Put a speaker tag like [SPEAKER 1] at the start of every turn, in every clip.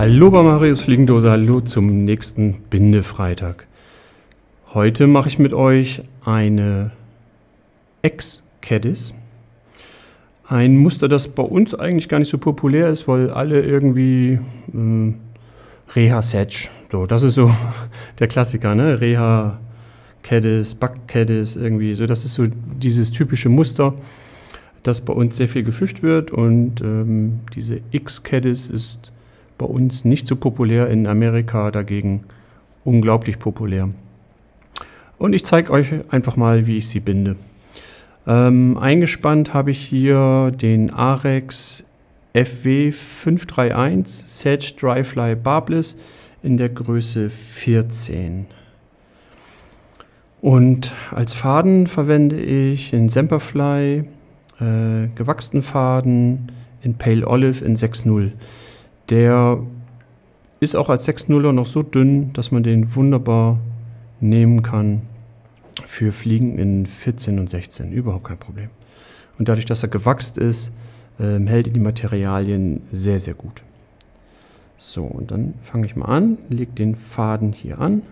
[SPEAKER 1] Hallo bei Marius Fliegendose, hallo zum nächsten Bindefreitag. Heute mache ich mit euch eine Ex-Caddis. Ein Muster, das bei uns eigentlich gar nicht so populär ist, weil alle irgendwie Reha-Sedge, so, das ist so der Klassiker, ne? Reha-Caddis, Buck-Caddis, irgendwie so, das ist so dieses typische Muster, das bei uns sehr viel gefischt wird, und diese X-Caddis ist bei uns nicht so populär, in Amerika dagegen unglaublich populär. Und ich zeige euch einfach mal, wie ich sie binde. Eingespannt habe ich hier den Arex FW 531 Sedge Dryfly Barbless in der Größe 14. Und als Faden verwende ich in Semperfli gewachsenen Faden in Pale Olive in 6.0. Der ist auch als 6.0er noch so dünn, dass man den wunderbar nehmen kann für Fliegen in 14 und 16. Überhaupt kein Problem. Und dadurch, dass er gewachst ist, hält er die Materialien sehr, sehr gut. So, und dann fange ich mal an, lege den Faden hier an,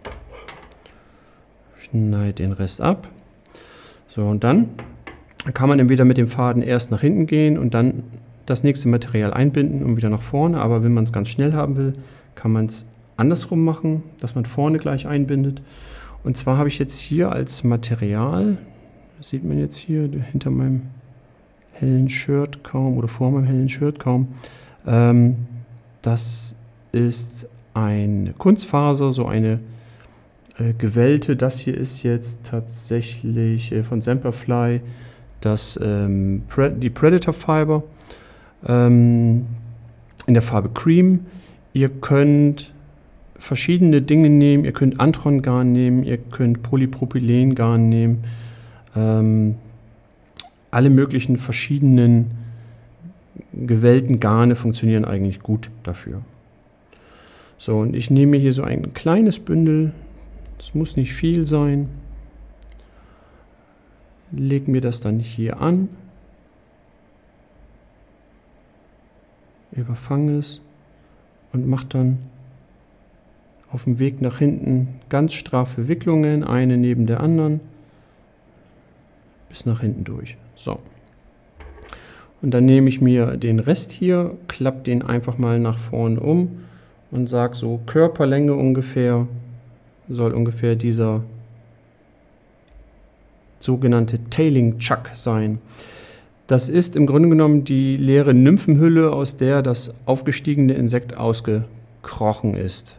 [SPEAKER 1] schneide den Rest ab. So, und dann kann man entweder mit dem Faden erst nach hinten gehen und dann das nächste Material einbinden und wieder nach vorne. Aber wenn man es ganz schnell haben will, kann man es andersrum machen, dass man vorne gleich einbindet. Und zwar habe ich jetzt hier als Material, das sieht man jetzt hier hinter meinem hellen Shirt kaum oder vor meinem hellen Shirt kaum, das ist eine Kunstfaser, so eine gewellte. Das hier ist jetzt tatsächlich von Semperfli die Predator Fiber in der Farbe Cream. Ihr könnt verschiedene Dinge nehmen, ihr könnt Antron-Garn nehmen, ihr könnt Polypropylen-Garn nehmen, alle möglichen verschiedenen gewellten Garne funktionieren eigentlich gut dafür. So, und ich nehme hier so ein kleines Bündel, das muss nicht viel sein, lege mir das dann hier an, überfange es und mache dann auf dem Weg nach hinten ganz straffe Wicklungen, eine neben der anderen, bis nach hinten durch. So. Und dann nehme ich mir den Rest hier, klappe den einfach mal nach vorne um und sage so, Körperlänge ungefähr soll ungefähr dieser sogenannte Tailing Chuck sein. Das ist im Grunde genommen die leere Nymphenhülle, aus der das aufgestiegene Insekt ausgekrochen ist.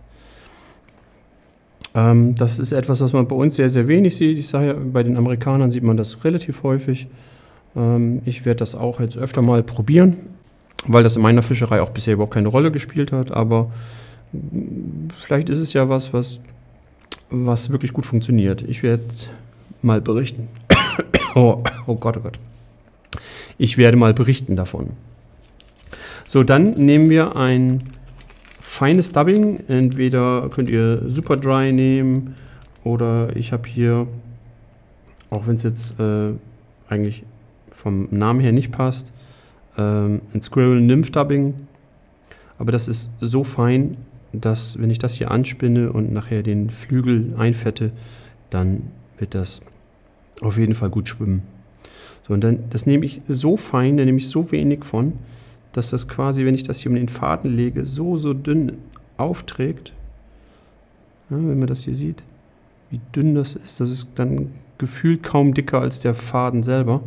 [SPEAKER 1] Das ist etwas, was man bei uns sehr, sehr wenig sieht. Ich sage ja, bei den Amerikanern sieht man das relativ häufig. Ich werde das auch jetzt öfter mal probieren, weil das in meiner Fischerei auch bisher überhaupt keine Rolle gespielt hat. Aber vielleicht ist es ja was wirklich gut funktioniert. Ich werde mal berichten. Oh Gott, oh Gott. Ich werde mal berichten davon. So, dann nehmen wir ein feines Dubbing. Entweder könnt ihr Super Dry nehmen oder ich habe hier, auch wenn es jetzt eigentlich vom Namen her nicht passt, ein Squirrel Nymph Dubbing. Aber das ist so fein, dass wenn ich das hier anspinne und nachher den Flügel einfette, dann wird das auf jeden Fall gut schwimmen. So, und dann, das nehme ich so fein, da nehme ich so wenig von, dass das quasi, wenn ich das hier um den Faden lege, so dünn aufträgt. Ja, wenn man das hier sieht, wie dünn das ist dann gefühlt kaum dicker als der Faden selber.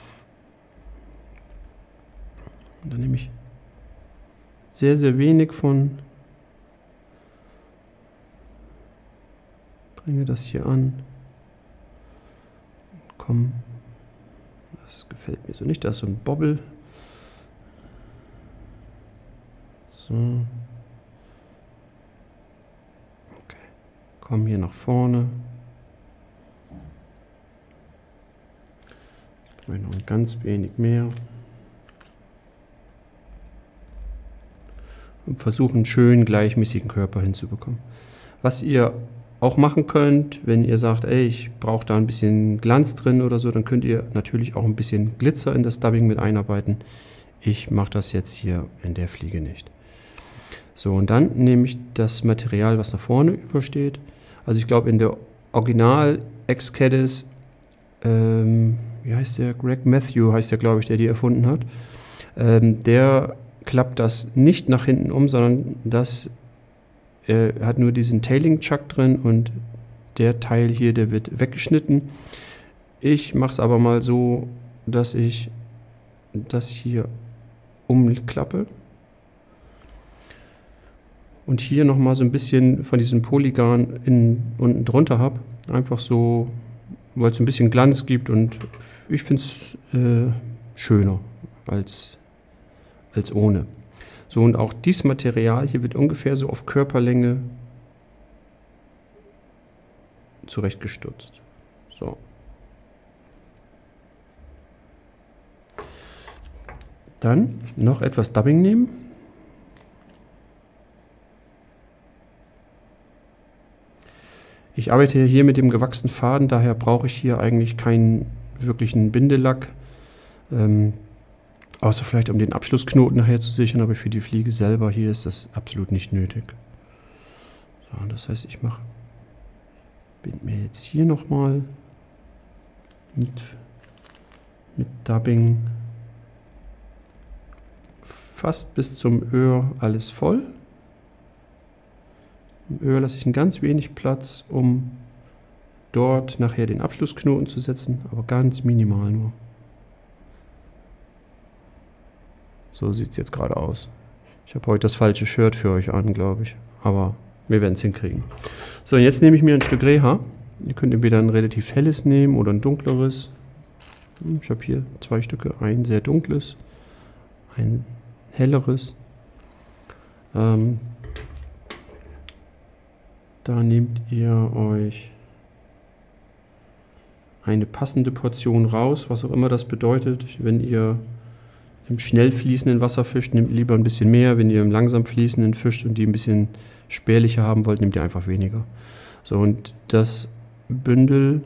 [SPEAKER 1] Und dann nehme ich sehr, sehr wenig von, bringe das hier an, komm. Das gefällt mir so nicht, da ist so ein Bobbel. So. Okay. Komm hier nach vorne. Jetzt brauche ich noch ein ganz wenig mehr. Und versuche einen schönen gleichmäßigen Körper hinzubekommen. Was ihr auch machen könnt, wenn ihr sagt, ey, ich brauche da ein bisschen Glanz drin oder so, dann könnt ihr natürlich auch ein bisschen Glitzer in das Dubbing mit einarbeiten. Ich mache das jetzt hier in der Fliege nicht. So, und dann nehme ich das Material, was nach vorne übersteht. Also ich glaube, in der Original X-Caddies, wie heißt der? Greg Matthew heißt der, glaube ich, der die erfunden hat. Der klappt das nicht nach hinten um, sondern das hat nur diesen Tailing Chuck drin und der Teil hier, der wird weggeschnitten. Ich mache es aber mal so, dass ich das hier umklappe und hier nochmal so ein bisschen von diesem Polygon unten drunter habe. Einfach so, weil es ein bisschen Glanz gibt und ich finde es schöner als ohne. So, und auch dieses Material hier wird ungefähr so auf Körperlänge zurechtgestutzt. So. Dann noch etwas Dubbing nehmen. Ich arbeite hier mit dem gewachsenen Faden, daher brauche ich hier eigentlich keinen wirklichen Bindelack. Außer vielleicht, um den Abschlussknoten nachher zu sichern, aber für die Fliege selber hier ist das absolut nicht nötig. So, das heißt, ich bind mir jetzt hier nochmal mit Dubbing fast bis zum Öhr alles voll. Im Öhr lasse ich ein ganz wenig Platz, um dort nachher den Abschlussknoten zu setzen, aber ganz minimal nur. So sieht es jetzt gerade aus. Ich habe heute das falsche Shirt für euch an, glaube ich, aber wir werden es hinkriegen. So, und jetzt nehme ich mir ein Stück Rehhaar. Ihr könnt entweder ein relativ helles nehmen oder ein dunkleres. Ich habe hier 2 Stücke, ein sehr dunkles, ein helleres. Da nehmt ihr euch eine passende Portion raus, was auch immer das bedeutet. Wenn ihr im schnell fließenden Wasser fischt, nehmt lieber ein bisschen mehr. Wenn ihr im langsam fließenden fischt und die ein bisschen spärlicher haben wollt, nehmt ihr einfach weniger. So, und das Bündel,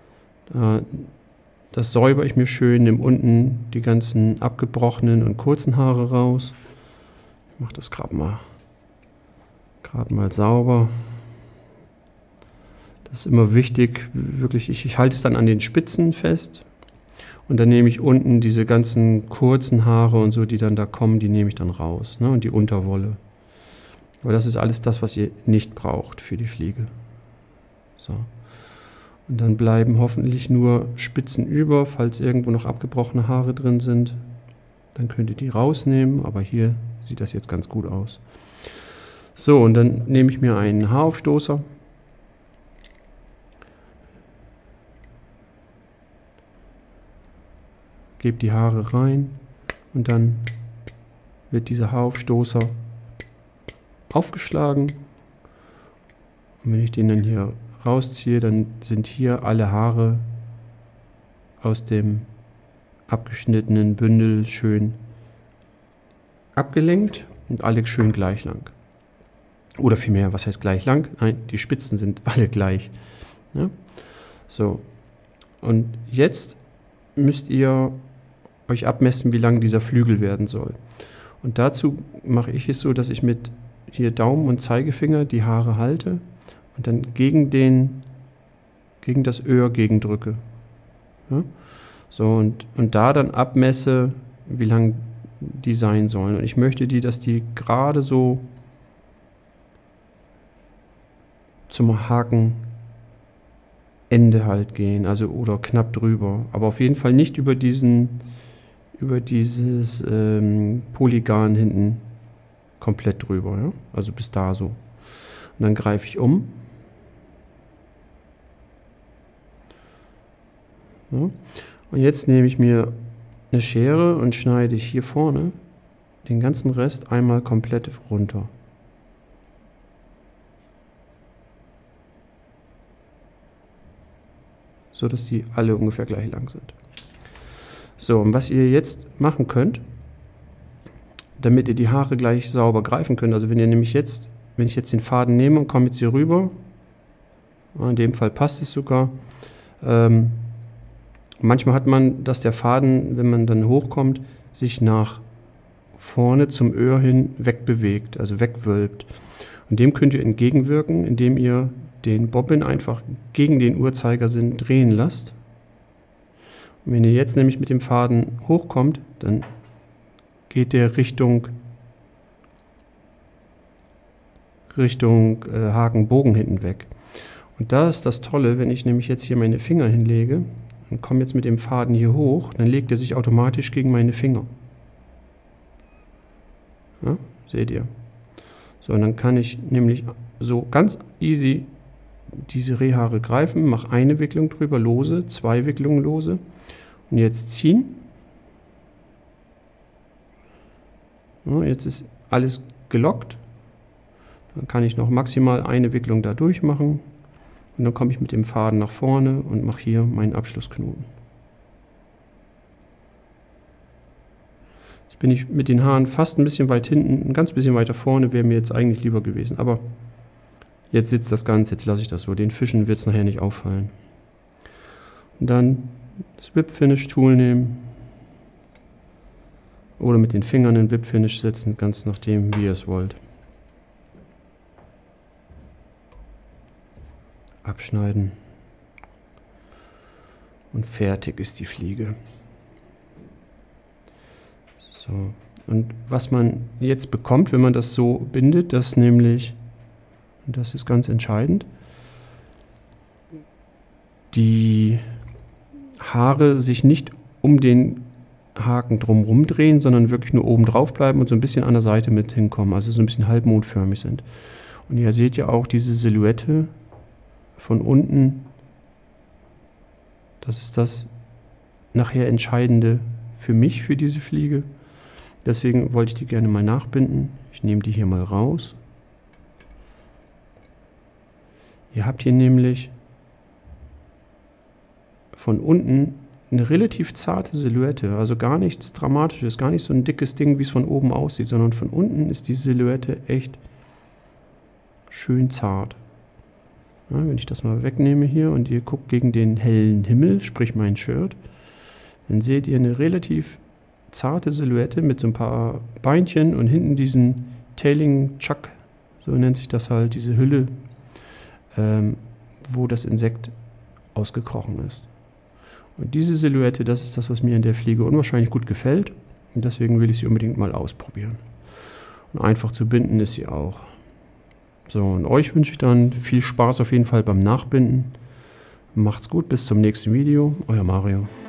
[SPEAKER 1] das säubere ich mir schön, nehme unten die ganzen abgebrochenen und kurzen Haare raus. Ich mache das gerade mal sauber. Das ist immer wichtig, wirklich, ich halte es dann an den Spitzen fest und dann nehme ich unten diese ganzen kurzen Haare und so, die dann da kommen, die nehme ich dann raus, ne? Und die Unterwolle. Aber das ist alles das, was ihr nicht braucht für die Fliege. So. Und dann bleiben hoffentlich nur Spitzen über, falls irgendwo noch abgebrochene Haare drin sind. Dann könnt ihr die rausnehmen, aber hier sieht das jetzt ganz gut aus. So, und dann nehme ich mir einen Haaraufstoßer. Gebe die Haare rein und dann wird dieser Haaraufstoßer aufgeschlagen. Und wenn ich den dann hier rausziehe, dann sind hier alle Haare aus dem abgeschnittenen Bündel schön abgelenkt und alle schön gleich lang. Oder vielmehr, was heißt gleich lang? Nein, die Spitzen sind alle gleich. Ja? So, und jetzt müsst ihr euch abmessen, wie lang dieser Flügel werden soll. Und dazu mache ich es so, dass ich mit hier Daumen und Zeigefinger die Haare halte und dann gegen das Öhr gegendrücke. Ja? So, und da dann abmesse, wie lang die sein sollen. Und ich möchte dass die gerade so zum Hakenende halt gehen, also oder knapp drüber. Aber auf jeden Fall nicht über dieses Polygon hinten komplett drüber, ja? Also bis da so. Und dann greife ich um. Ja? Und jetzt nehme ich mir eine Schere und schneide ich hier vorne den ganzen Rest einmal komplett runter. So dass die alle ungefähr gleich lang sind. So, und was ihr jetzt machen könnt, damit ihr die Haare gleich sauber greifen könnt, also wenn ich jetzt den Faden nehme und komme jetzt hier rüber, in dem Fall passt es sogar, manchmal hat man, dass der Faden, wenn man dann hochkommt, sich nach vorne zum Öhr hin wegbewegt, also wegwölbt. Und dem könnt ihr entgegenwirken, indem ihr den Bobbin einfach gegen den Uhrzeigersinn drehen lasst. Und wenn ihr jetzt nämlich mit dem Faden hochkommt, dann geht der Richtung Haken-Bogen hinten weg. Und da ist das Tolle, wenn ich nämlich jetzt hier meine Finger hinlege und komme jetzt mit dem Faden hier hoch, dann legt er sich automatisch gegen meine Finger. Ja, seht ihr? So, und dann kann ich nämlich so ganz easy diese Rehhaare greifen, mache eine Wicklung drüber, lose, 2 Wicklungen lose und jetzt ziehen. Ja, jetzt ist alles gelockt. Dann kann ich noch maximal eine Wicklung da durchmachen und dann komme ich mit dem Faden nach vorne und mache hier meinen Abschlussknoten. Jetzt bin ich mit den Haaren fast ein bisschen weit hinten, ein ganz bisschen weiter vorne, wäre mir jetzt eigentlich lieber gewesen. Aber jetzt sitzt das Ganze, jetzt lasse ich das so. Den Fischen wird es nachher nicht auffallen. Und dann das Whip Finish Tool nehmen oder mit den Fingern den Whip Finish setzen, ganz nachdem, wie ihr es wollt. Abschneiden und fertig ist die Fliege. So, und was man jetzt bekommt, wenn man das so bindet, das nämlich, und das ist ganz entscheidend, die Haare sich nicht um den Haken drumherum drehen, sondern wirklich nur oben drauf bleiben und so ein bisschen an der Seite mit hinkommen, also so ein bisschen halbmondförmig sind. Und ihr seht ja auch diese Silhouette von unten, das ist das nachher Entscheidende für mich, für diese Fliege. Deswegen wollte ich die gerne mal nachbinden. Ich nehme die hier mal raus. Ihr habt hier nämlich von unten eine relativ zarte Silhouette, also gar nichts Dramatisches, gar nicht so ein dickes Ding, wie es von oben aussieht, sondern von unten ist die Silhouette echt schön zart. Ja, wenn ich das mal wegnehme hier und ihr guckt gegen den hellen Himmel, sprich mein Shirt, dann seht ihr eine relativ zarte Silhouette mit so ein paar Beinchen und hinten diesen Tailing Chuck, so nennt sich das halt, diese Hülle, wo das Insekt ausgekrochen ist. Und diese Silhouette, das ist das, was mir in der Fliege unwahrscheinlich gut gefällt und deswegen will ich sie unbedingt mal ausprobieren. Und einfach zu binden ist sie auch. So, und euch wünsche ich dann viel Spaß auf jeden Fall beim Nachbinden. Macht's gut, bis zum nächsten Video. Euer Mario.